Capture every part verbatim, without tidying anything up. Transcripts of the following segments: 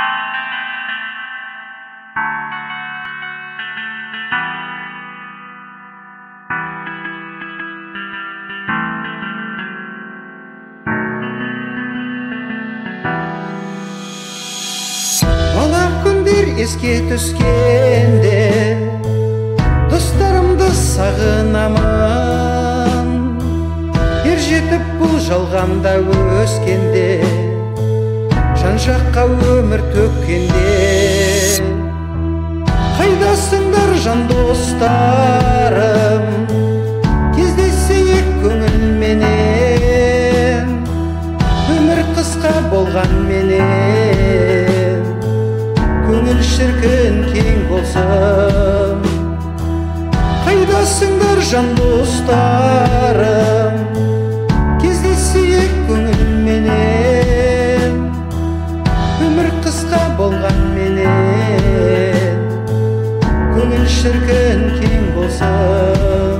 Бала күндер еске түскенде достарымды сағынамын. Ер жетіп бұл жалғанда өскенде, жан жаққа өмір төккенде. Қайдасыңдар жан достарым, кездесейік көңілменен. Өмір қысқа болғанменен, көңіл шіркін кең болсын. Қайдасыңдар жан достарым, кездесейік көңілменен. Өмір қысқа болғанменен, көңіл шіркін кең болсын.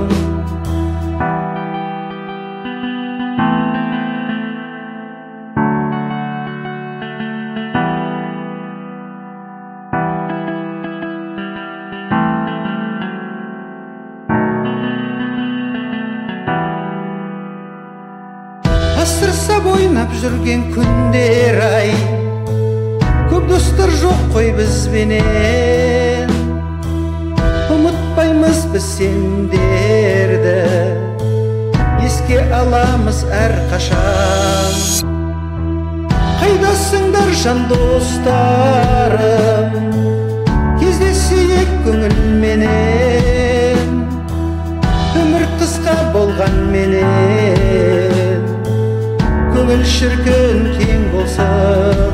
Асырса ойнап жүрген күндер ай, көп достар жоқ қой бізбенен. Ұмытпаймыз біз сендерді, еске аламыз әрқашан. Қайдасыңдар жан достарым, кездесейік көңілменен. Өмір қысқа болғанменен, көңіл шіркін кең болсын.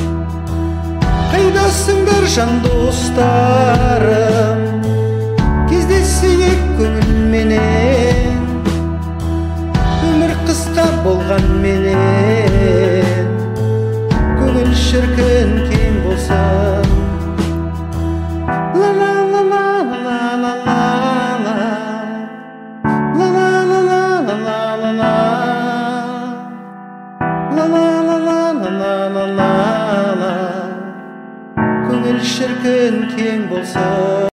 Қайдасыңдар жан достарым, кездесейік көңілменен. Өмір қысқа болғанменен, көңіл шіркін кең болсын. Көңіл шіркін кең болсын.